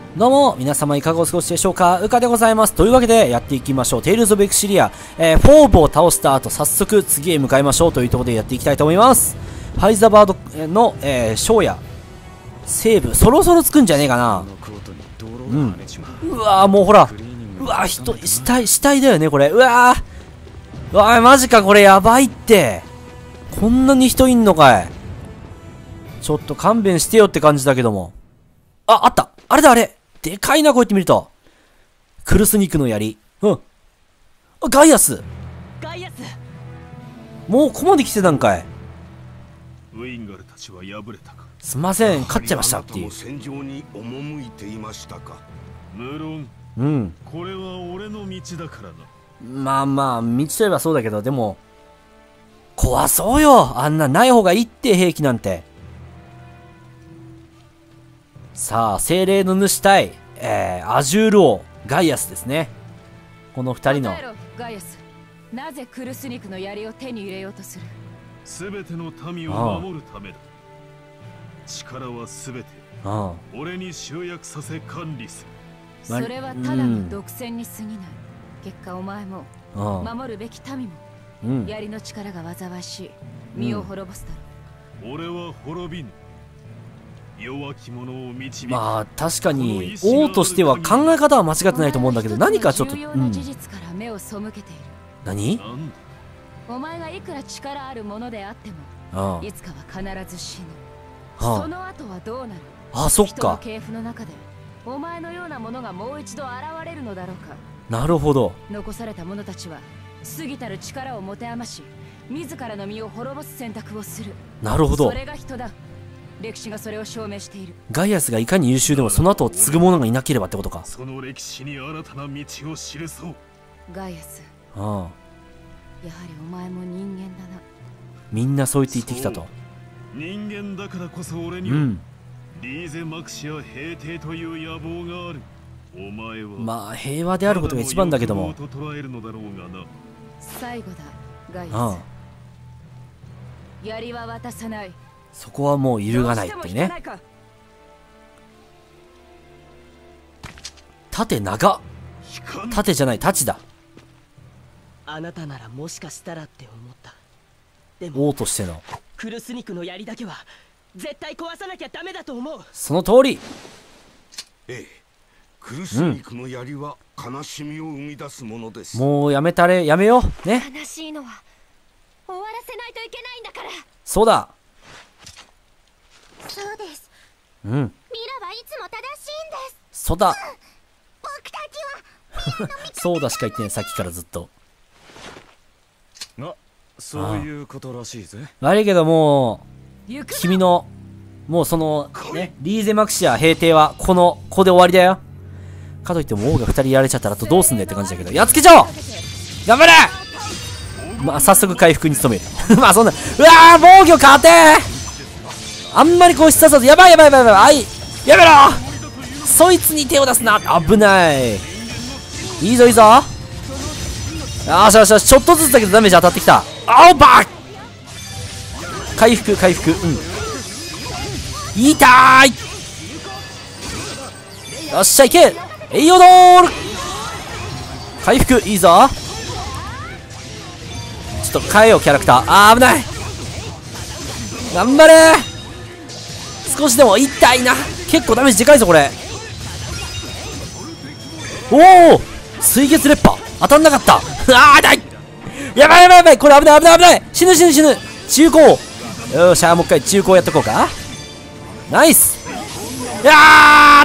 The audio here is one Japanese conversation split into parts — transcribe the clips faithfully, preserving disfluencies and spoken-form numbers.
どうも、皆様いかがお過ごしでしょうか。うかでございます。というわけで、やっていきましょう。テイルズ・オブ・エクシリア、えー、フォーブを倒した後、早速次へ向かいましょうというところでやっていきたいと思います。ファイザーバードの、えー、ショーや、セーブ、そろそろつくんじゃねえかな。うん。うわー、もうほら。うわー、人、死体、死体だよね、これ。うわー。うわー、マジか、これやばいって。こんなに人いんのかい。ちょっと勘弁してよって感じだけども。あ、あった。あれだ、あれ。でかいな、こうやって見ると。クルスニクの槍。うん。あ、ガイアス。 ガイアス。 もうここまで来てたんかい。 ウインガルたちは敗れたか。 すみません、勝っちゃいましたっていう。 戦場に赴いていましたか。 無論。 うん。 これは俺の道だからな。 まあまあ、道といえばそうだけど、でも、怖そうよ。あんなない方がいいって、兵器なんて。さあ、精霊の主対、えー、アジュール王、ガイアスですね。この二人の。 ガイアス、なぜクルスニクの槍を手に入れようとする？ すべての民を守るためだ。力はすべて俺に集約させ管理する。それはただの独占に過ぎない。結果お前も守るべき民も、うん、槍の力が災わしい。身を滅ぼすだろう。 俺は滅びぬ。弱き者を導く。 まあ確かに王としては考え方は間違ってないと思うんだけど、何かちょっと、うん、何？ お前がいくら力あるものであっても、いつかは必ず死ぬ。その後はどうなる？ あ、そっか。 人の系譜の中でお前のようなものがもう一度現れるのだろうか。 なるほど。 残された者たちは過ぎたる力を持て余し、自らの身を滅ぼす選択をする。 なるほど。 それが人だ。歴史がそれを証明している。 ガイアスがいかに優秀でもその後を継ぐ者がいなければってことか。 その歴史に新たな道を記そう。 ガイアス、 ああ、 やはりお前も人間だな。 みんなそう言って言ってきたと。 人間だからこそ俺には、うん、リーゼ・マクシア平定という野望がある。お前はまあ平和であることが一番だけども。 最後だ、ガイアス。槍は渡さない。 そこはもう揺るがないっていうね。盾長っ。盾じゃない、太刀だ。 あなたならもしかしたらって思った。でも王としてのクルスニクの槍だけは絶対壊さなきゃダメだと思う。 その通り。 ええ、クルスニクの槍は悲しみを生み出すものです。 うん、もうやめたれ、やめようね。 悲しいのは終わらせないといけないんだから。 そうだ。 そうです。 うん。 ミラはいつも正しいんです。 そうだ。 うん、僕たちはそうだしか言ってない、さっきからずっと。 あ、そういうことらしいぜ。 悪いけどもう君のもうそのね、リーゼ・マクシア平定はこのここで終わりだよ。かといっても王がふたりやられちゃったらとどうすんだよって感じだけど、やっつけちゃおう。頑張れ。まあ早速回復に努める。まあそんな、うわー、防御勝てー。あんまりこう必殺技、やばいやばいやばいやばい、あい、やめろ。そいつに手を出すな。危ない。いいぞいいぞ。よしよしよし、ちょっとずつだけどダメージ当たってきた。あおばっ。回復回復、うん、痛ーい。よっしゃいけ。エイオドール。回復いいぞ。ちょっと変えようキャラクター。あー危ない。頑張れー。少しでも痛いな。結構ダメージでかいぞこれ。おお、水月烈波当たんなかった。ああ痛い。やばいやばいやばい、これ危ない危ない危ない。死ぬ死ぬ死ぬ。中高。よーしゃ、もう一回中高やっとこうか。ナイス。いや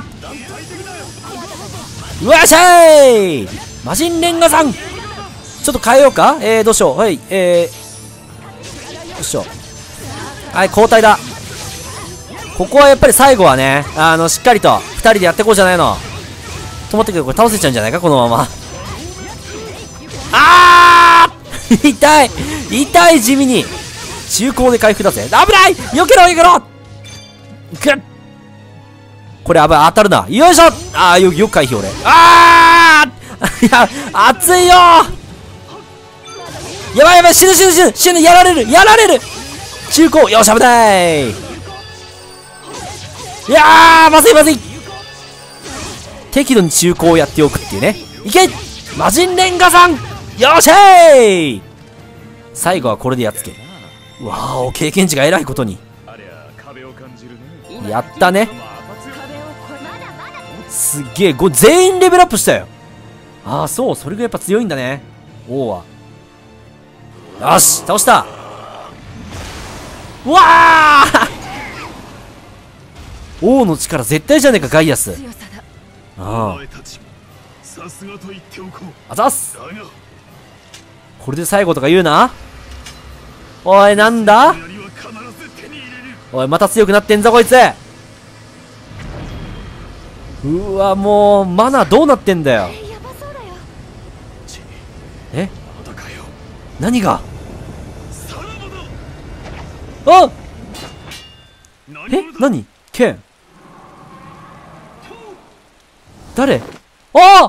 ー、うわっしゃい。魔人レンガさん、ちょっと変えようか。えー、どうしよう。はい、えー、よいしょ。はい、交代だ。ここはやっぱり最後はね、あのしっかりとふたりでやっていこうじゃないのと思ったけど、これ倒せちゃうんじゃないかこのまま。あー痛い痛い、地味に中高で回復だぜ。危ない。避けろ避けろ。くっ、これ危ない、当たるな。よいしょ。あー、よよく回避俺。あーいや熱いよ。やばいやばい、死ぬ死ぬ死ぬ死ぬ。やられるやられる。中高、よし危ない。いやーまずいまずい。 適度に中古をやっておくっていうね。いけ魔人レンガさん、よっしゃい。最後はこれでやっつけ。わーお、経験値がえらいことに。やったね。すっげえ、これ全員レベルアップしたよ。ああ、そう、それがやっぱ強いんだね、王は。よし、倒した。うわあ王の力絶対じゃねえか、ガイアス。ああ、あざっす。これで最後とか言うな。おい、なんだ。おい、また強くなってんぞこいつ。うわ、もうマナどうなってんだよ。え、何が。あっ、え、何、ケン誰。ああ、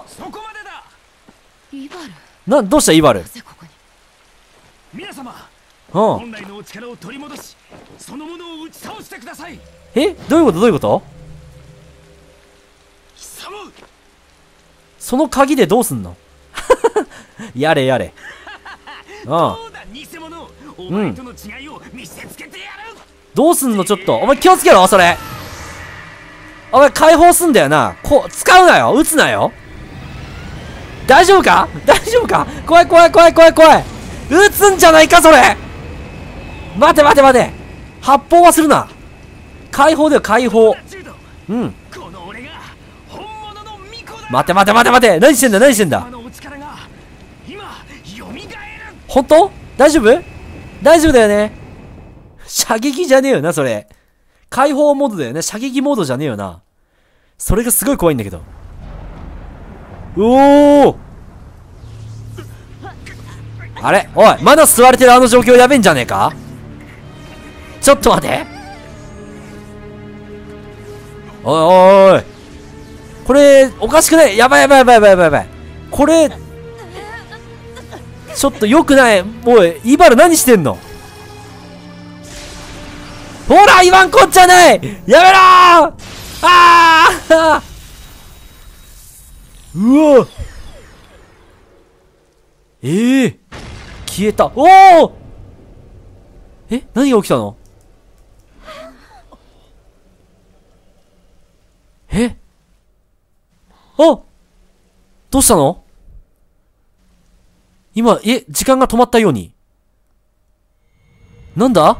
な、どうしたイバル。 皆様、 うん、 本来のお力を取り戻し、そのものを打ち倒してください。 え、どういうこと、どういうこと。その鍵でどうすんのやれやれ。ああ、うん、どうすんの。ちょっとお前気をつけろ。それお前解放すんだよな。こう使うなよ、撃つなよ。大丈夫か、大丈夫か。怖い怖い怖い怖い怖い。撃つんじゃないかそれ。待て待て待て、発砲はするな。解放だよ解放。うん、待て待て待て待て、何してんだ何してんだ。本当大丈夫、大丈夫だよね。射撃じゃねえよなそれ。解放モードだよね、射撃モードじゃねえよな。それがすごい怖いんだけど。おお、あれ、おい、まだ吸われてるあの状況やべえんじゃねえか。ちょっと待て。おいおいおい、これおかしくない。やばいやばいやばいやばいやばいやばい。これちょっとよくない。おい、イバル何してんの。ほら言わんこっちゃない。やめろー。ああうわ、ええー、消えた。おお、え、何が起きたの。え、あ、どうしたの。今、え、時間が止まったように。なんだ。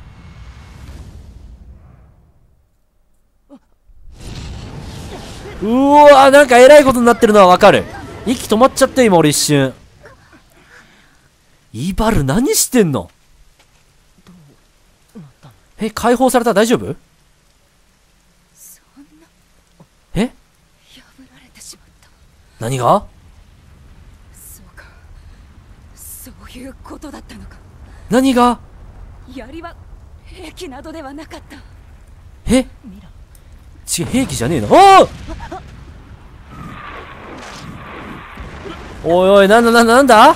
うわ、なんかえらいことになってるのはわかる。息止まっちゃったよ今俺一瞬。イバル何してんの。え、解放された。大丈夫。え、破られてしまった。何が。 そうか、そういうことだったのか。 何が。 槍は兵器などではなかった。 え、違う、兵器じゃねえの。おおいおい、なんだなんだなんだ。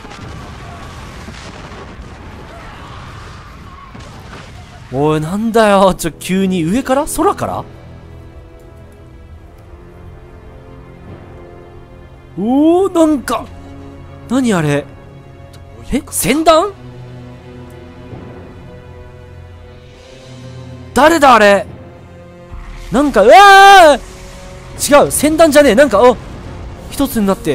おい、なんだよ。ちょ、急に上から空から。おお、なんか何あれ。え、船団。誰だあれ。なんか、うわー、違う、船団じゃねえ。なんか、あ、一つになって。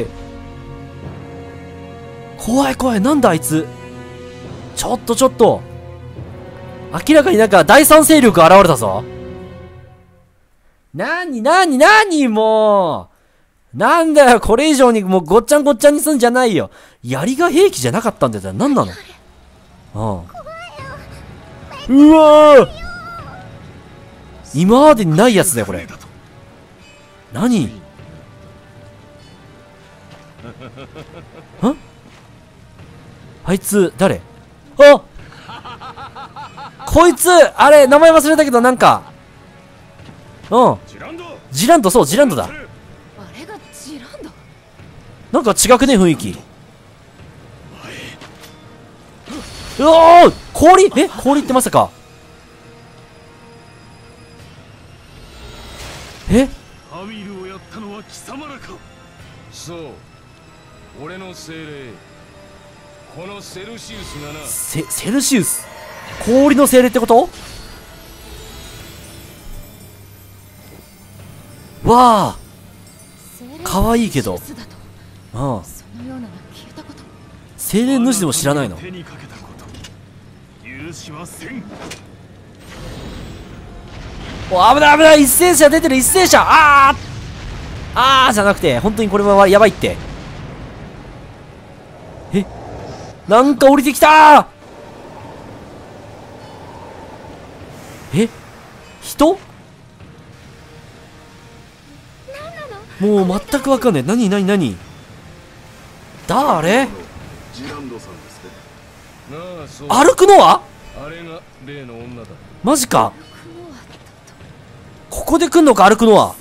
怖い怖い、なんだあいつ。ちょっとちょっと、明らかになんか第三勢力現れたぞ。なになになに、もうなんだよ、これ以上にもうごっちゃんごっちゃんにすんじゃないよ。槍が兵器じゃなかったんだよ。なんなの。うん、うわー、今までにないやつだよこれ。何。ん、あいつ誰。あ、こいつあれ名前忘れたけど、なんか、うん、ジランド。そう、ジランドだ。 あれがジランド。 なんか違くね雰囲気。うおー、氷。え、氷ってまさか。え、 タミルをやったのは貴様らか。 そう、俺の精霊、このセルシウスがな。 セセルシウス、氷の精霊ってこと？わあ、かわいいけど。ああ、精霊主でも知らないの？ 手にかけたこと許しはせん。 お、危ない危ない、一斉者出てる、一斉者。あーあーじゃなくて、本当にこれはやばいって。え、なんか降りてきたー。え、人？もう全くわかんない。何何何？誰？歩くのは？ あれが例の女だ。 マジか。ここで来んのか、歩くのは。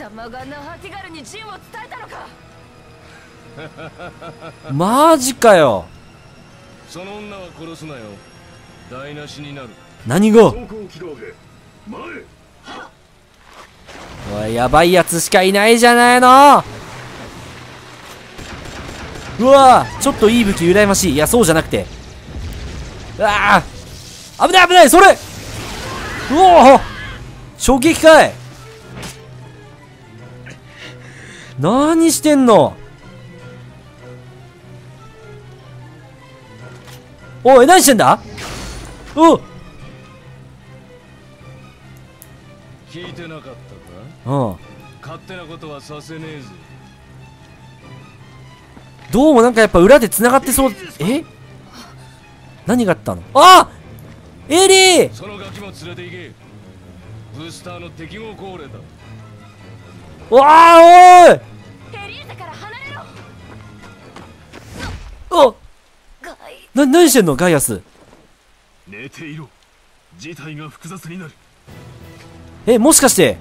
マジかよ。 その女は殺すなよ。台無しになる。 何が？おい、やばいやつしかいないじゃないの。うわー、ちょっといい武器羨ましい。いや、そうじゃなくて、うわー、危ない危ない、それ。うおー、衝撃かい。何してんの？おい、何してんだ？おう、 聞いてなかったか？ うん、 勝手なことはさせねえぜ。 どうもなんかやっぱ裏で繋がってそう。え、何があったの？あっ、エリー。 そのガキも連れて行け。ブースターの適合号令だ。 わあ、おい、お、な、何してんのガイアス。 寝ていろ。事態が複雑になる。 え、もしかして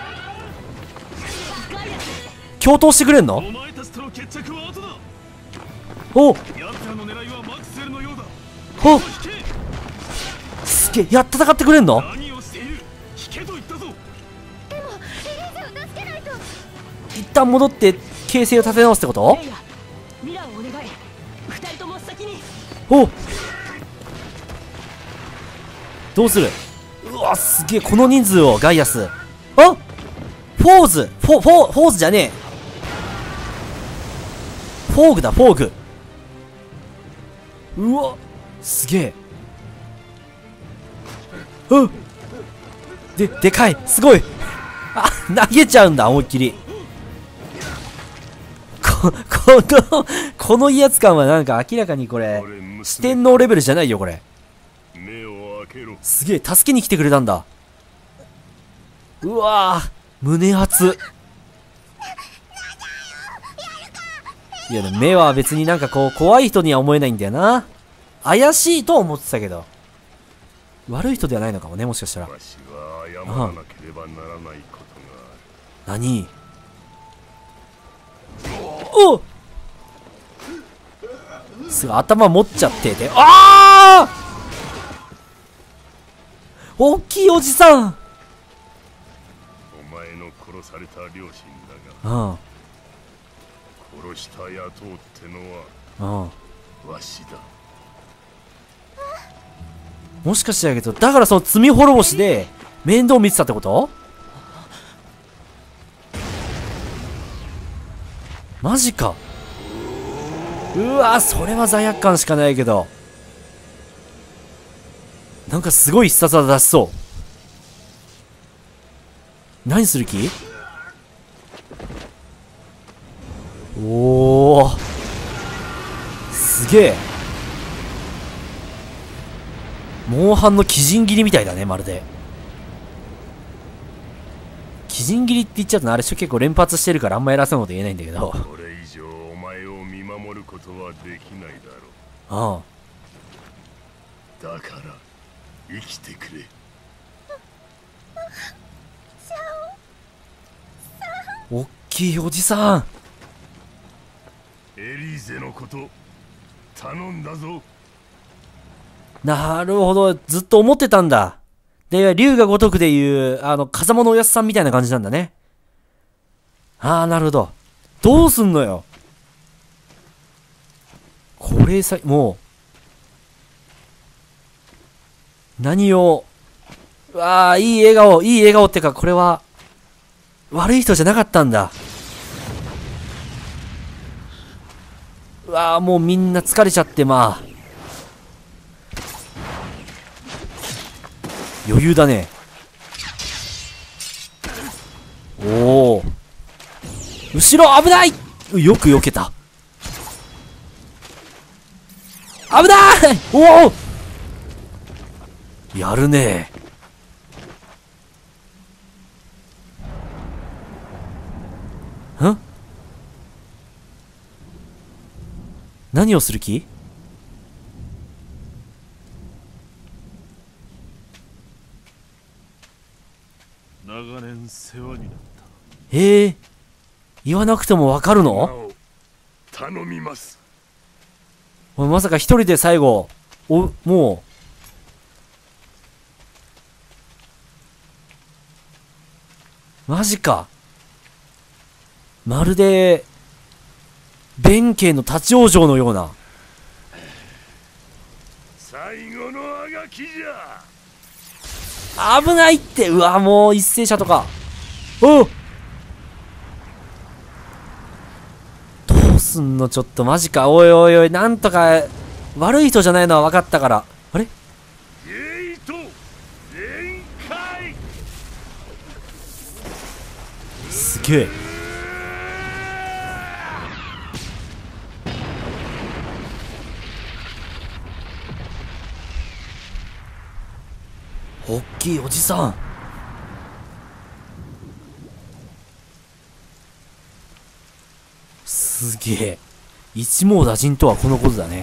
共闘してくれんの？ お前たちとの決着は後だ。 お、 奴らの狙いはマクセルのようだ。 お、すげえ、や、戦ってくれんの？ 何をしている？引けと言ったぞ。 でもエリーゼを助けないと。 一旦戻って形勢を立て直すってこと？ ミラーをお願い。二人とも先に。 お、どうする？うわ、すげえ、この人数をガイアス。あ、フォーズ、フォフォフォーズじゃねえ、フォーグだ、フォーグ。うわ、すげえ。うん、で、でかい、すごい。あ、投げちゃうんだ、思いっきり。こ、この、この威圧感はなんか明らかにこれ、四天王レベルじゃないよ、これ。 目を開けろ。 すげえ、助けに来てくれたんだ。うわー、胸熱。いや、でも目は別になんかこう、怖い人には思えないんだよな。怪しいと思ってたけど、悪い人ではないのかもね、もしかしたら。 わしは謝らなければならないことがある。 何？おっ、すぐ頭持っちゃってて、ああ、大きいおじさん。 お前の殺された両親だが、 うん、 殺した野党ってのはうん、 わしだ。 もしかしてだけど、だからその罪滅ぼしで面倒見てたってこと？マジか。うわ、それは罪悪感しかないけど、なんかすごい必殺技出しそう。何する気？おお、すげえ。モンハンの鬼人斬りみたいだね、まるで。鬼人斬りって言っちゃうとな、あれ結構連発してるからあんま偉そうなこと言えないんだけど。 これ以上お前を見守ることはできないだろう。 ああ、だから生きてくれ。 おっきいおじさん。 エリーゼのこと頼んだぞ。 なるほど、ずっと思ってたんだ。で、龍が如くでいう、あの、風間のおやすさんみたいな感じなんだね。 ああ、なるほど。どうすんのよ。これさ、もう、何を、うわあ、いい笑顔、いい笑顔ってか、これは、悪い人じゃなかったんだ。うわあ、もうみんな疲れちゃって、まあ。余裕だね。おお。後ろ危ない！よく避けた。危ない！おお！やるね。ん？何をする気？ 長年世話になった。 へえ、言わなくてもわかるの？ 頼みます。 おい、まさか一人で最後、お、もう、マジか。まるで、弁慶の立ち往生のような。 最後のあがきじゃ。危ないって。うわ、もう一斉車とか。おう、どうすんの、ちょっとマジか。おいおいおい、なんとか悪い人じゃないのは分かったから。あれ？ ゲート全開。 すげえ。おっきいおじさん。すげえ。一網打尽とはこのことだね。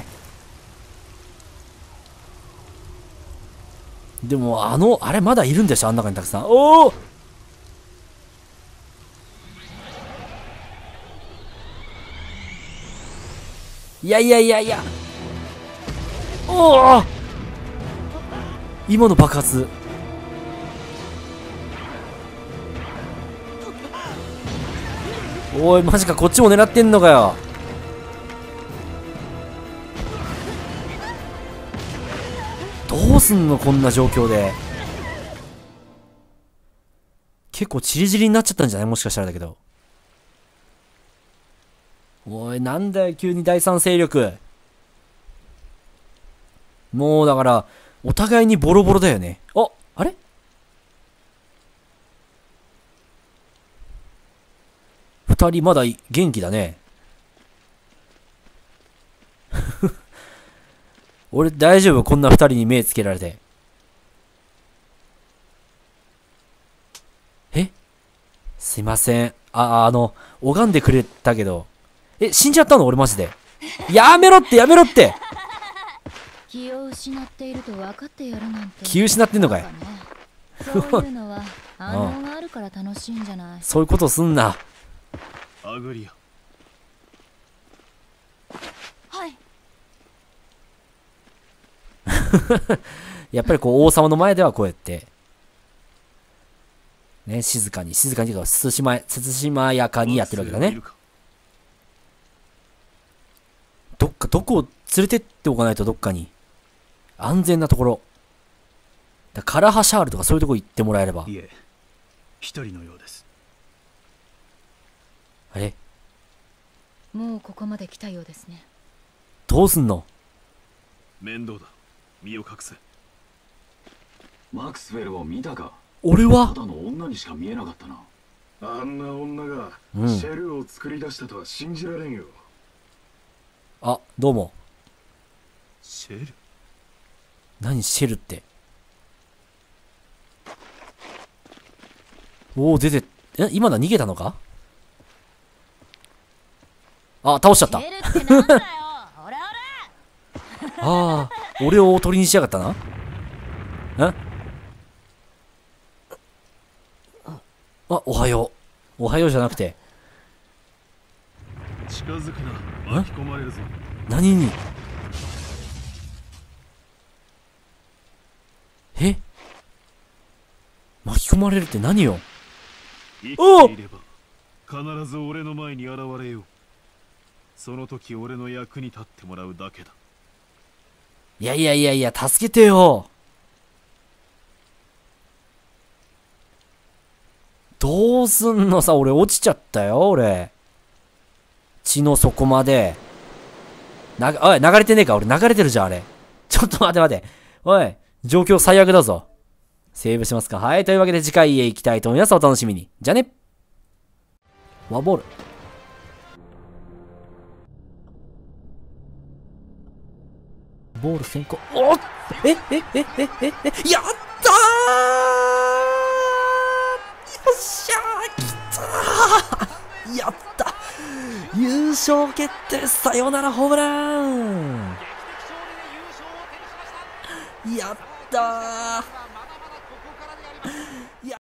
でもあのあれまだいるんでしょ、あん中にたくさん。おお、いやいやいやいや、おお、今の爆発。おい、マジか、こっちも狙ってんのかよ。どうすんの、こんな状況で。結構チリチリになっちゃったんじゃない？もしかしたらだけど。おい、なんだよ急に第三勢力。もうだからお互いにボロボロだよね。あ、あれ？二人まだ元気だね。俺大丈夫？こんな二人に目つけられて。え？すいません。あ、あの、拝んでくれたけど。え、死んじゃったの？俺マジで。やめろってやめろって。 気を失っていると分かってやるなんて。 気失ってんのかい。 そういうのは反応があるから楽しいんじゃない。 そういうことすんな。 アグリア。 はい。 やっぱりこう王様の前ではこうやってね、静かに静かにというか慎ま慎まやかにやってるわけだね。どっかどこを連れてっておかないと、どっかに安全なところだ。カラハシャールとかそういうとこ行ってもらえれば。 いえ、一人のようです。 あれ、 もうここまで来たようですね。 どうすんの？ 面倒だ、身を隠せ。 マクスウェルを見たか？ 俺はただの女にしか見えなかったな。 あんな女がシェルを作り出したとは信じられんよ。 うん、あ、どうも。 シェル？ 何シェルって。おお、出て、え、今のは逃げたのか？あ、倒しちゃった。ああ、俺を鳥にしやがったな。え？あ、おはよう。おはようじゃなくて。 近づくな、巻き込まれるぞ。 何に？え？巻き込まれるって何よ？ 生きていれば必ず俺の前に現れよう。その時俺の役に立ってもらうだけだ。 いやいやいやいや、助けてよ。どうすんのさ、俺落ちちゃったよ、俺。血の底まで。な、おい、流れてねえか、俺流れてるじゃん、あれ。ちょっと待って待って。おい、状況最悪だぞ。セーブしますか。はい、というわけで次回へ行きたいと思います。お楽しみに。じゃあね。ワンボール。ボール先行。おっえええええええやったーよっしゃーきたーやった優勝決定サヨナラホームランやったー